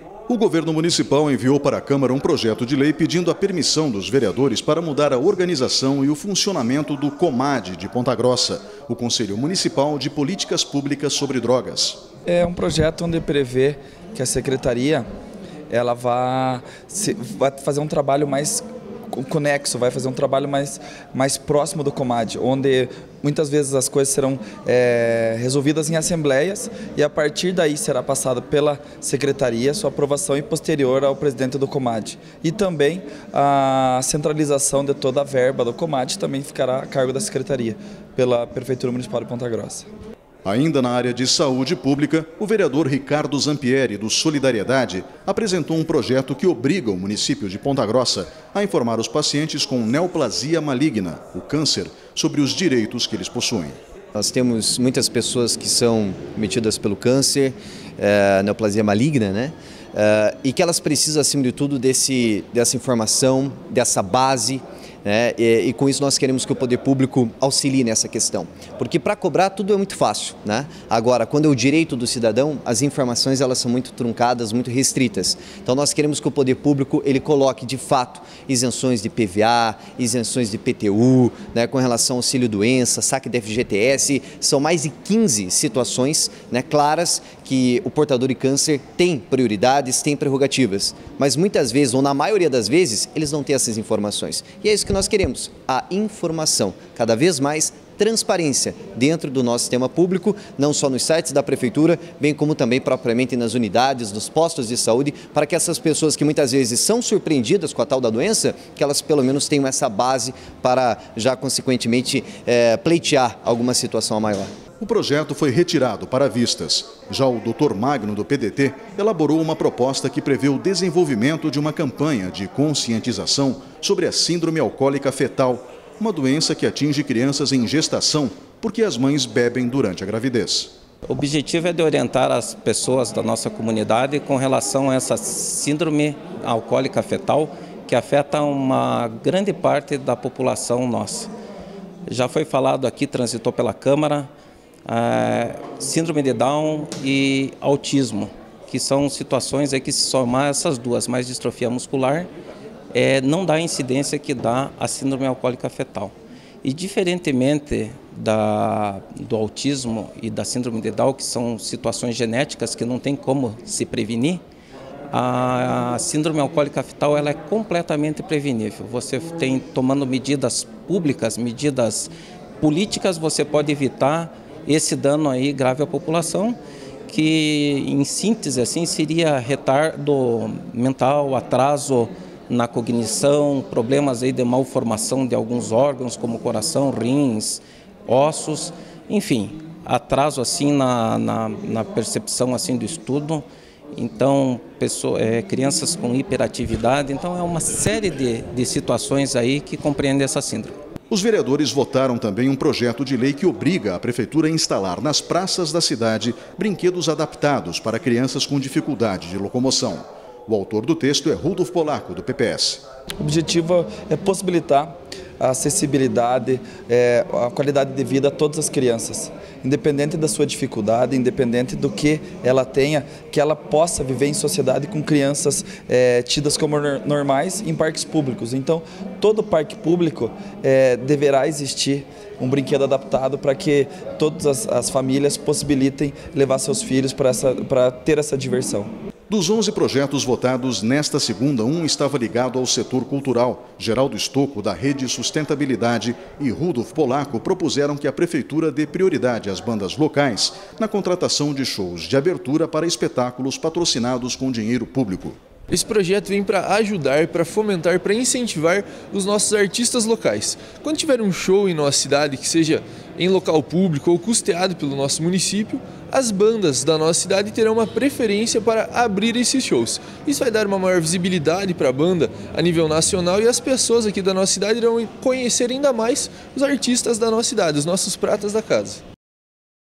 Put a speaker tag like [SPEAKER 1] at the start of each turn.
[SPEAKER 1] O governo municipal enviou para a Câmara um projeto de lei pedindo a permissão dos vereadores para mudar a organização e o funcionamento do COMAD de Ponta Grossa, o Conselho Municipal de Políticas Públicas sobre Drogas.
[SPEAKER 2] É um projeto onde prevê que a Secretaria ela vai fazer um trabalho mais conexo, vai fazer um trabalho mais próximo do COMAD, onde muitas vezes as coisas serão resolvidas em assembleias e a partir daí será passado pela Secretaria sua aprovação e posterior ao presidente do COMAD. E também a centralização de toda a verba do COMAD também ficará a cargo da Secretaria, pela Prefeitura Municipal de Ponta Grossa.
[SPEAKER 1] Ainda na área de saúde pública, o vereador Ricardo Zampieri, do Solidariedade, apresentou um projeto que obriga o município de Ponta Grossa a informar os pacientes com neoplasia maligna, o câncer, sobre os direitos que eles possuem.
[SPEAKER 3] Nós temos muitas pessoas que são cometidas pelo câncer, neoplasia maligna, né? E que elas precisam, acima de tudo, dessa informação, dessa base. E com isso nós queremos que o poder público auxilie nessa questão, porque para cobrar tudo é muito fácil, né? Agora, quando é o direito do cidadão, as informações elas são muito truncadas, muito restritas. Então nós queremos que o poder público ele coloque de fato isenções de PVA, isenções de PTU, né, com relação ao auxílio-doença, saque da FGTS. São mais de 15 situações, né, claras que o portador de câncer tem prioridades, tem prerrogativas, mas muitas vezes, ou na maioria das vezes, eles não têm essas informações. E é isso que nós queremos, a informação, cada vez mais transparência dentro do nosso sistema público, não só nos sites da Prefeitura, bem como também propriamente nas unidades, nos postos de saúde, para que essas pessoas que muitas vezes são surpreendidas com a tal da doença, que elas pelo menos tenham essa base para já consequentemente pleitear alguma situação maior.
[SPEAKER 1] O projeto foi retirado para vistas. Já o Dr. Magno, do PDT, elaborou uma proposta que prevê o desenvolvimento de uma campanha de conscientização sobre a síndrome alcoólica fetal, uma doença que atinge crianças em gestação porque as mães bebem durante a gravidez.
[SPEAKER 4] O objetivo é de orientar as pessoas da nossa comunidade com relação a essa síndrome alcoólica fetal que afeta uma grande parte da população nossa. Já foi falado aqui, transitou pela Câmara, síndrome de Down e autismo, que são situações que se somar essas duas, mais distrofia muscular, não dá a incidência que dá a síndrome alcoólica fetal. E diferentemente do autismo e da síndrome de Down, que são situações genéticas que não tem como se prevenir, a síndrome alcoólica fetal ela é completamente prevenível. Você tem, tomando medidas públicas, medidas políticas, você pode evitar esse dano aí grave à população, que em síntese assim seria retardo mental, atraso na cognição, problemas aí de malformação de alguns órgãos como coração, rins, ossos, enfim, atraso assim na percepção assim do estudo. Então, crianças com hiperatividade, então é uma série de situações aí que compreendem essa síndrome.
[SPEAKER 1] Os vereadores votaram também um projeto de lei que obriga a Prefeitura a instalar nas praças da cidade brinquedos adaptados para crianças com dificuldade de locomoção. O autor do texto é Rudolf Polaco, do PPS.
[SPEAKER 2] O objetivo é possibilitar a acessibilidade, a qualidade de vida a todas as crianças, independente da sua dificuldade, independente do que ela tenha, que ela possa viver em sociedade com crianças tidas como normais em parques públicos. Então, todo parque público deverá existir um brinquedo adaptado para que todas as famílias possibilitem levar seus filhos para ter essa diversão.
[SPEAKER 1] Dos 11 projetos votados nesta segunda, um estava ligado ao setor cultural. Geraldo Stocco, da Rede Sustentabilidade, e Rudolf Polaco propuseram que a Prefeitura dê prioridade às bandas locais na contratação de shows de abertura para espetáculos patrocinados com dinheiro público.
[SPEAKER 5] Esse projeto vem para ajudar, para fomentar, para incentivar os nossos artistas locais. Quando tiver um show em nossa cidade, que seja em local público ou custeado pelo nosso município, as bandas da nossa cidade terão uma preferência para abrir esses shows. Isso vai dar uma maior visibilidade para a banda a nível nacional e as pessoas aqui da nossa cidade irão conhecer ainda mais os artistas da nossa cidade, os nossos pratas da casa.